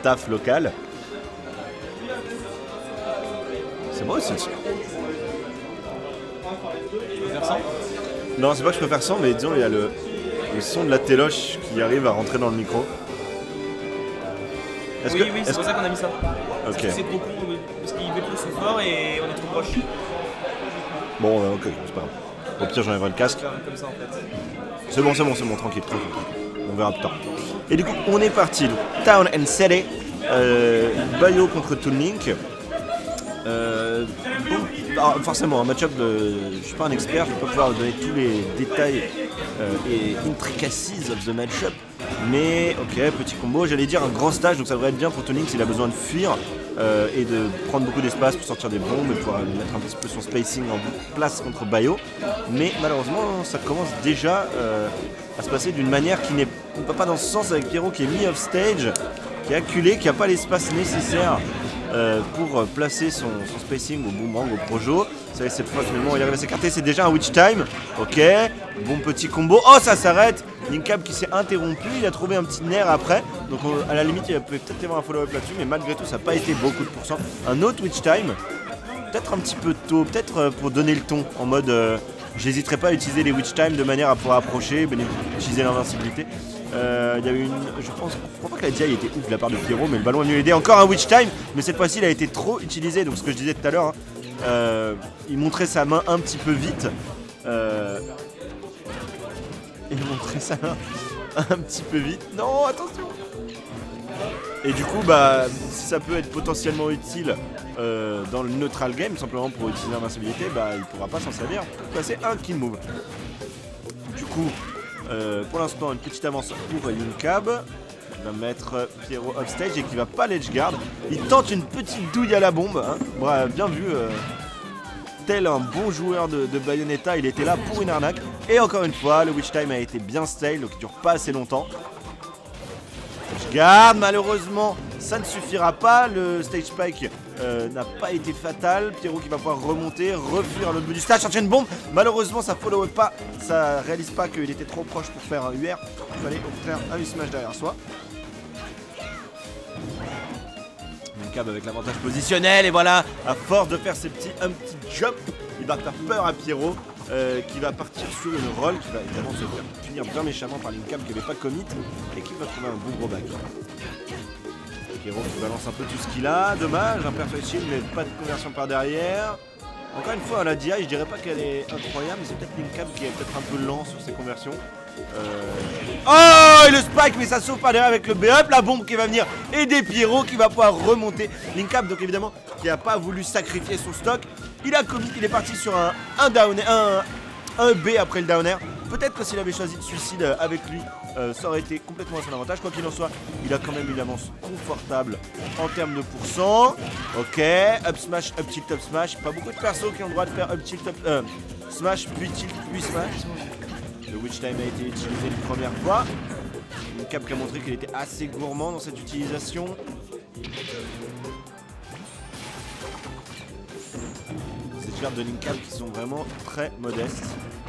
staff local. C'est moi aussi. Tu peux faire ça? Non, c'est pas que je préfère sans, mais disons, il y a le son de la téloche qui arrive à rentrer dans le micro. Oui, c'est pour ça qu'on a mis ça. Ok. Parce que c'est trop con, parce qu'il veut trop son fort et on est trop proche. Bon, ok, c'est pas grave. Au pire, j'enlèverai le casque. Comme ça en fait. C'est bon, tranquille, tranquille. On verra plus tard. Et du coup, on est parti. Donc, Town and City. Bayo contre Toon Link. Alors, forcément, un match-up, je suis pas un expert, je vais pas pouvoir donner tous les détails et intricacies of the match-up. Mais ok, petit combo, j'allais dire un grand stage, donc ça devrait être bien pour Toon Link s'il a besoin de fuir et de prendre beaucoup d'espace pour sortir des bombes et pouvoir mettre un petit peu son spacing en place contre Bayo. Mais malheureusement, ça commence déjà à se passer d'une manière qui ne va pas dans ce sens, avec Pierrot qui est mis off stage, qui est acculé, qui n'a pas l'espace nécessaire pour placer son spacing au boomerang, au projo. Ça y est, cette fois finalement il arrive à s'écarter, c'est déjà un witch time. Ok, bon petit combo. Oh, ça s'arrête. Linkab qui s'est interrompu, il a trouvé un petit nerf après. Donc à la limite il pouvait peut-être y avoir un follow-up là-dessus, mais malgré tout ça n'a pas été beaucoup de pourcents. Un autre witch time, peut-être un petit peu tôt, peut-être pour donner le ton en mode j'hésiterai pas à utiliser les witch time de manière à pouvoir approcher, utiliser l'invincibilité. Il y a eu une. Je crois pas que la DI était ouf de la part de Pierrot, mais le ballon est venu aider. Encore un witch time, mais cette fois-ci il a été trop utilisé. Donc ce que je disais tout à l'heure, il montrait sa main un petit peu vite. Il montrait sa main un petit peu vite. Non, attention. Et du coup, si ça peut être potentiellement utile dans le neutral game, simplement pour utiliser l'invincibilité, il pourra pas s'en servir pour passer un kill move. Du coup, pour l'instant, une petite avance pour Linkab. Il va mettre Pierrot off stage et qui va pas l'edge guard. Il tente une petite douille à la bombe. Hein. Bref, bien vu. Tel un bon joueur de Bayonetta, il était là pour une arnaque. Et encore une fois, le witch time a été bien stale, donc il dure pas assez longtemps. Edge guard, malheureusement, ça ne suffira pas. Le stage spike n'a pas été fatal. Pierrot qui va pouvoir remonter, refuir à l'autre bout du stage, chercher une bombe. Malheureusement, ça follow up pas. Ça réalise pas qu'il était trop proche pour faire un UR. Il fallait au contraire un smash derrière soi. Linkab avec l'avantage positionnel. Et voilà, à force de faire un petit jump, il va faire peur à Pierrot. Qui va partir sur une roll qui va évidemment se faire punir bien méchamment par Linkab qui n'avait pas commit et qui va trouver un bon gros back. Pierrot qui balance un peu tout ce qu'il a, dommage, un perfect shield mais pas de conversion par derrière. Encore une fois, la DI, je dirais pas qu'elle est incroyable, mais c'est peut-être Linkab qui est peut-être un peu lent sur ses conversions. Oh, et le spike, mais ça sauve pas derrière avec le B-up, la bombe qui va venir aider Pierrot qui va pouvoir remonter. Linkab, donc évidemment, qui a pas voulu sacrifier son stock. Il a commis, il est parti sur un down, un B après le down air. Peut-être que s'il avait choisi de suicide avec lui, ça aurait été complètement à son avantage. Quoi qu'il en soit, il a quand même une avance confortable en termes de pourcent. Ok, up smash, up tilt, up smash. Pas beaucoup de persos qui ont le droit de faire up tilt, up smash, puis tilt, puis smash. Le witch time a été utilisé une première fois. Linkab qui a montré qu'il était assez gourmand dans cette utilisation. Ces cartes de Linkab qui sont vraiment très modestes.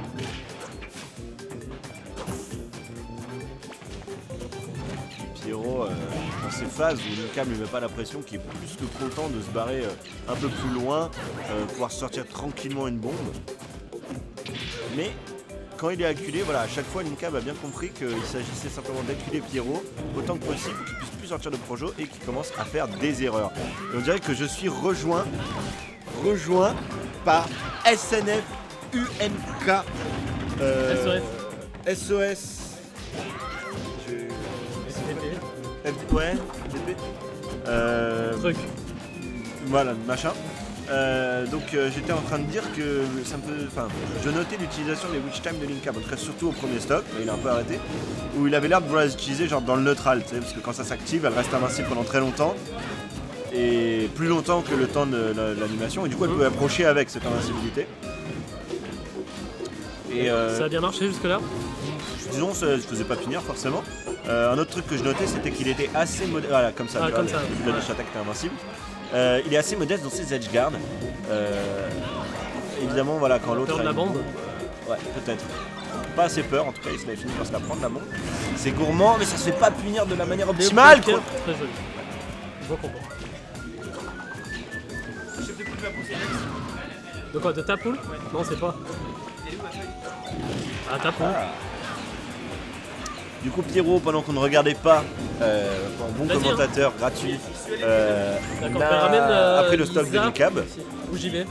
Pierrot, dans ces phases où Linkab ne lui met pas la pression, qui est plus que content de se barrer un peu plus loin, pouvoir sortir tranquillement une bombe. Mais quand il est acculé, voilà, à chaque fois Linkab a bien compris qu'il s'agissait simplement d'acculer Pierrot autant que possible pour qu'il puisse plus sortir de projo et qu'il commence à faire des erreurs. Et on dirait que je suis rejoint par SNF UNK SOS ouais, Truc. Voilà, machin. Donc j'étais en train de dire que ça me peut. Enfin, je notais l'utilisation des witch time de Linkab, en tout cas surtout au premier stock, mais il a un peu arrêté, où il avait l'air de vouloir les utiliser genre dans le neutral, tu sais, parce que quand ça s'active, elle reste invincible pendant très longtemps. Et plus longtemps que le temps de l'animation, et du coup elle peut approcher avec cette invincibilité. Et ça a bien marché jusque là. Disons, ça ne faisait pas finir forcément. Un autre truc que je notais, c'était qu'il était assez modeste. Voilà, comme ça, comme ça. Le dash attack était invincible. Il est assez modeste dans ses edge guards. Évidemment, voilà, quand l'autre. Peur de la bombe. Ouais, peut-être. Pas assez peur, en tout cas, il se l'avait fini par se la prendre la bombe. C'est gourmand, mais ça se fait pas punir de la manière optimale. Très joli. Bon combo. Chef de poule va pousser. De quoi? De ta poule? Ouais. Non, c'est pas. Elle est où ma feuille? Ah, ta poule. Du coup, Pierrot, pendant qu'on ne regardait pas, un bon Vas-y, commentateur gratuit, D'accord, là, bah, ramène après le stock de Lisa. Linkab. Où j'y vais?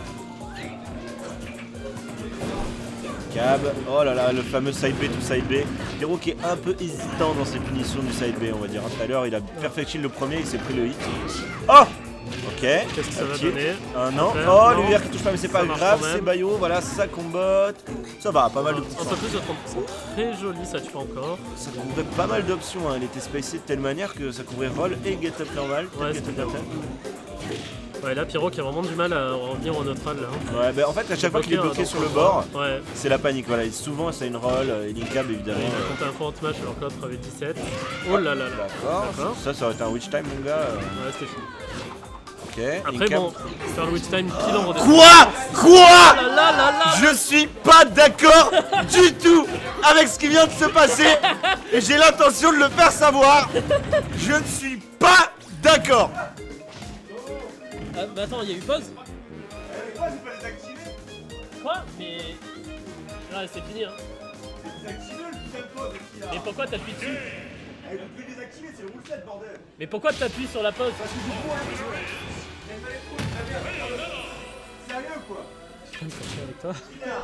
Cab, oh là là, le fameux side B to side B. Pierrot qui est un peu hésitant dans ses punitions du side B, on va dire. Tout à l'heure, il a perfectionné le premier, il s'est pris le hit. Oh! Ok. Qu'est-ce que ça va Ok. donner? Non. Faire, Oh, non. le VR qui touche pas, mais c'est pas Ça marche grave, quand même. c'est Bayo, voilà, ça combotte. Ça va, pas mal de petits Un peu plus de 30%. Très joli, ça tue encore. Ça couvrait pas mal d'options, hein. Il était spacé de telle manière que ça couvrait roll et get up normal. Ouais, get c'était up bien normal. fait. Ouais, là, Pyro qui a vraiment du mal à revenir au neutral là. Hein. Ouais, bah en fait, à chaque fois qu'il est bloqué donc, sur le bord, Ouais. c'est la panique. Voilà, et souvent c'est une roll et Linkab évidemment. Il a compté un front match alors que l'autre avait 17. Oh là là là. D'accord. D'accord. Ça aurait été un witch time, mon gars. Ouais, c'était fini. Ok. Après, Linkab. bon, faire le witch time pile en redescendant. Quoi Là là là là. Je suis pas d'accord du tout avec ce qui vient de se passer et j'ai l'intention de le faire savoir. Je ne suis pas d'accord. Ah, bah attends, il y a eu pause? Quoi? Mais. Là, c'est fini hein. Mais pourquoi t'appuies dessus? Mais pourquoi t'appuies sur la pause? Sérieux quoi? Je vais me chercher avec toi.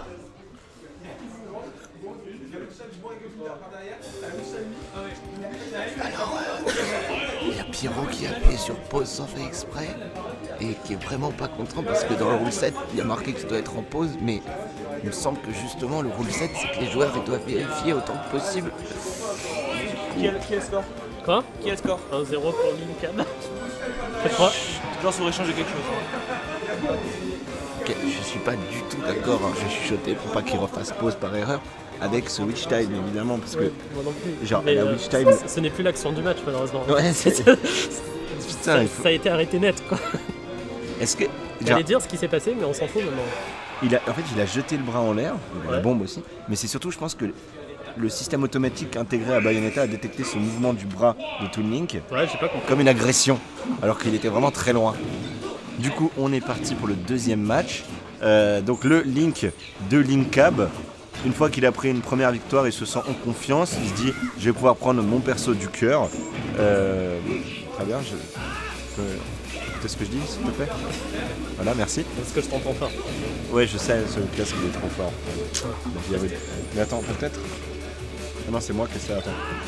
Il y a Pierrot qui a appuyé sur pause sans faire exprès et qui est vraiment pas content parce que dans le rule set, il y a marqué que ça doit être en pause, mais il me semble que justement le rule set, c'est que les joueurs ils doivent vérifier autant que possible. Qui est le score? Quoi? Qui est le score? 1-0 pour Linkab. Je crois. Je pense qu'on aurait changé quelque chose. Ok, je suis pas du tout d'accord, hein, je vais chuchoter pour pas qu'il refasse pause par erreur avec ce witch time évidemment parce que Moi non plus. genre, Mais, la witch time- ce n'est plus l'action du match malheureusement. ouais, c'est putain, il faut... Ça a été arrêté net quoi. Est-ce que J'allais dire ce qui s'est passé mais on s'en fout maintenant. en fait, il a jeté le bras en l'air, la Ouais. bombe aussi, mais c'est surtout, je pense que le système automatique intégré à Bayonetta a détecté ce mouvement du bras de Toon Link Ouais, j'ai pas compris. comme une agression, alors qu'il était vraiment très loin. Du coup, on est parti pour le deuxième match. Donc le Link de Linkab, une fois qu'il a pris une première victoire, il se sent en confiance, il se dit je vais pouvoir prendre mon perso du cœur. Très bien, je peux écouter ce que je dis s'il te plaît. Voilà, merci. Est-ce que je t'entends pas? Ouais, je sais, ce casque il est trop fort. Donc, il y avait... Mais attends, peut-être. Ah non, c'est moi qui sais, attends.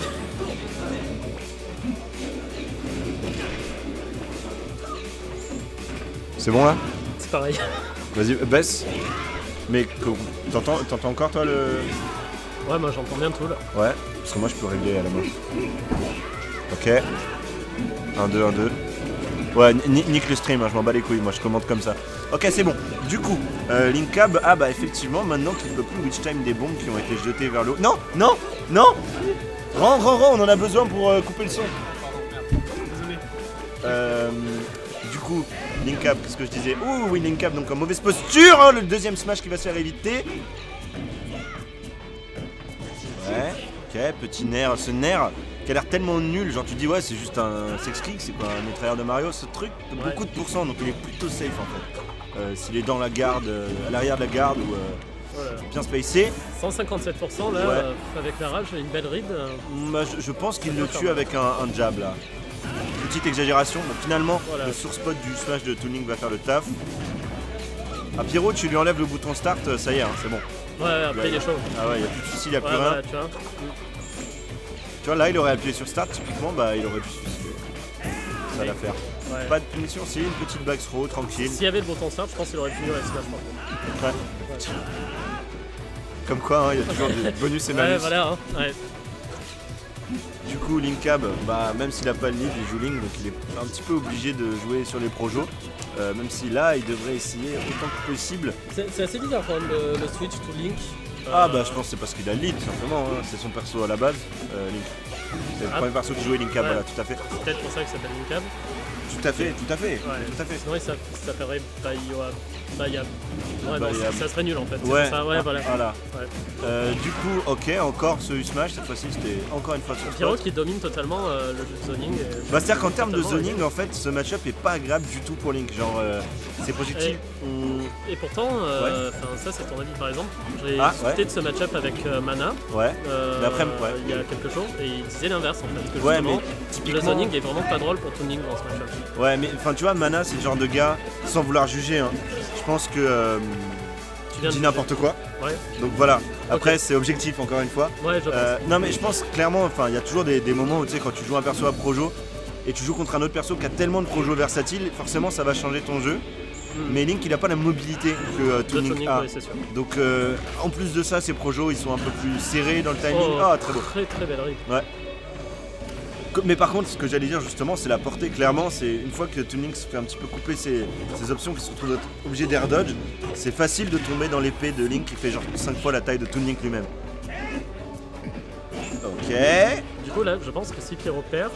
C'est bon là? C'est pareil. Vas-y, baisse. Mais t'entends encore toi le... Ouais, moi j'entends bien tout là. Ouais, parce que moi je peux régler à la main. Ok. 1-2, 1-2. Ouais, nique le stream, hein, je m'en bats les couilles, moi je commande comme ça. Ok, c'est bon. Du coup, Linkab, ah bah effectivement, maintenant qu'il ne peut plus witch time des bombes qui ont été jetées vers le haut. Non, non, non. Rends, on en a besoin pour couper le son. Du coup, Linkab, qu'est-ce que je disais? Ouh, oui, Linkab, donc en mauvaise posture, hein, le deuxième smash qui va se faire éviter. Ouais, ok, petit nerf, ce nerf qui a l'air tellement nul, genre tu dis ouais c'est juste un sex click, c'est quoi un mitrailleur de Mario, ce truc, Ouais. beaucoup de pourcents, donc il est plutôt safe en fait. S'il est dans la garde, à l'arrière de la garde ou Voilà. bien spacé, 157% là, Ouais. avec la rage, une belle ride. moi, je pense qu'il le tue avec un jab là. Petite exagération, mais finalement Voilà. le surspot du smash de Tuning va faire le taf. Ah Pierrot, tu lui enlèves le bouton start, ça y est, hein, c'est bon. Ouais, après il est chaud. Ah ouais, il n'y a plus de soucis, il n'y a Ouais, plus rien. voilà, tu vois. Tu vois, là, il aurait appuyé sur Start, typiquement, bah, il aurait dû se suicider. Ça va l'affaire. Ouais. Pas de punition, si, une petite back throw, tranquille. S'il y avait le bouton start, je pense qu'il aurait pu avec Smash par contre. Ouais. Comme quoi, hein, il y a toujours des bonus et malus. Ouais, voilà, hein. Ouais. Du coup, Linkab, bah, même s'il a pas le lead, il joue Link, donc il est un petit peu obligé de jouer sur les projos. Même si là, il devrait essayer autant que possible. C'est assez bizarre quand même le switch to Link. Ah bah je pense que c'est parce qu'il a le lead, tout simplement, hein. C'est son perso à la base, Link. C'est le Ah. premier perso qui jouait Linkab, Ouais. voilà, tout à fait. C'est peut-être pour ça qu'il s'appelle Linkab. Tout à fait, tout à fait, Ouais. tout à fait. Sinon, il s'appellerait Bayab. Ouais, non, Bayab. ça serait nul en fait. C'est Ouais, pour ça. Ouais, voilà. voilà. Ouais. Du coup, ok, encore ce U-Smash, cette fois-ci c'était encore une fois sur Pyro spot. qui domine totalement le jeu de zoning. Bah, c'est-à-dire qu'en termes de Totalement, zoning, en fait, ce match-up est pas agréable du tout pour Link. Genre, ses projectiles ont. Et pourtant, ça c'est ton avis par exemple. J'ai Ah, discuté ouais. de ce match-up avec Mana Ouais. Mais après, ouais. il y a quelque chose et il disait l'inverse en fait. Que Ouais, justement, mais le typiquement. zoning est vraiment pas drôle pour Toon Link dans ce match-up. Ouais, mais enfin, tu vois, Mana, c'est le genre de gars, sans vouloir juger, hein, je pense que Tu viens dit de- n'importe quoi. Ouais, Donc voilà. Après, Ok. c'est objectif, encore une fois. ouais, je pense. Non, mais je pense clairement, enfin, il y a toujours des moments où tu sais, quand tu joues un perso à Projo et tu joues contre un autre perso qui a tellement de Projo versatile, forcément, ça va changer ton jeu. Mais Link, il a pas la mobilité que De Toon Toon Link Link, a. ouais, c'est sûr. Donc, en plus de ça, ces Projo, ils sont un peu plus serrés dans le timing. Oh, Ah, très beau. Très très belle ride. Ouais. Mais par contre, ce que j'allais dire justement, c'est la portée. Clairement, c'est une fois que Toon Link se fait un petit peu couper ses options, qui se retrouve d'être obligé d'air dodge, c'est facile de tomber dans l'épée de Link qui fait genre 5 fois la taille de Toon Link lui-même. Ok. Du coup là, je pense que si Pyro perd,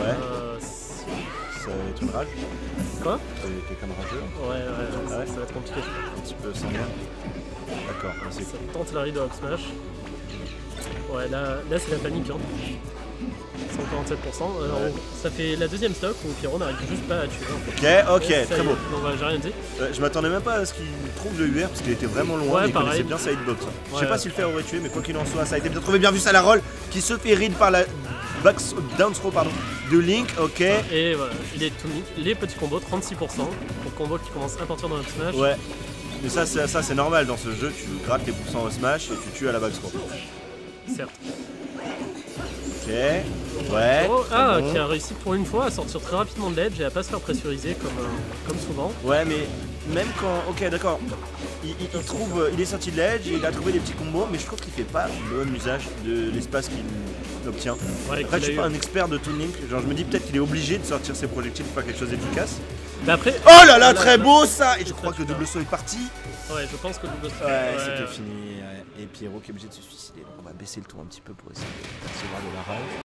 Ça va être une rage. quoi C'est quelqu'un de rageux. Ouais, Ah ouais ça va être compliqué. Un petit peu sanguin. D'accord, merci. Ça tente la ride de Up Smash. Ouais, là c'est la panique. Hein. 147%. Alors, Ouais. ça fait la deuxième stock où Pyro n'arrive juste pas à tuer. En fait. Ok, Et ça y très est. beau. Donc voilà, j'ai rien dit. Je m'attendais même pas à ce qu'il trouve le UR parce qu'il était vraiment loin, Ouais, mais il pareil. connaissait bien sa hitbox. Je sais Ouais. pas si le fer aurait tué, mais quoi qu'il en soit, ça a été bien trouvé, bien vu ça la roll qui se fait read par la down throw de Link, ok. Et voilà, il est tout mis. Les petits combos, 36%. Pour combo qui commence à partir dans Up Smash. Ouais. Mais ça c'est normal dans ce jeu, tu grattes les pourcents au smash et tu tues à la back throw. Certes. Ok. Ouais. Pyro, très bon. qui a réussi pour une fois à sortir très rapidement de l'edge et à pas se faire pressuriser comme souvent. Ouais, mais même quand. Ok, d'accord. Il est sorti de l'edge, il a trouvé des petits combos, mais je trouve qu'il fait pas le bon usage de l'espace qu'il obtient. Ouais, Après, je qu'il suis a pas eu. un expert de Toon Link, genre je me dis peut-être qu'il est obligé de sortir ses projectiles pour faire quelque chose d'efficace. Mais après. Oh là là, très beau ça! Et je crois que super. double saut est parti. Ouais, je pense que double saut. Ouais, c'était fini. Ouais. Et Pierrot qui est obligé de se suicider. Donc on va baisser le ton un petit peu pour essayer de recevoir de la rage.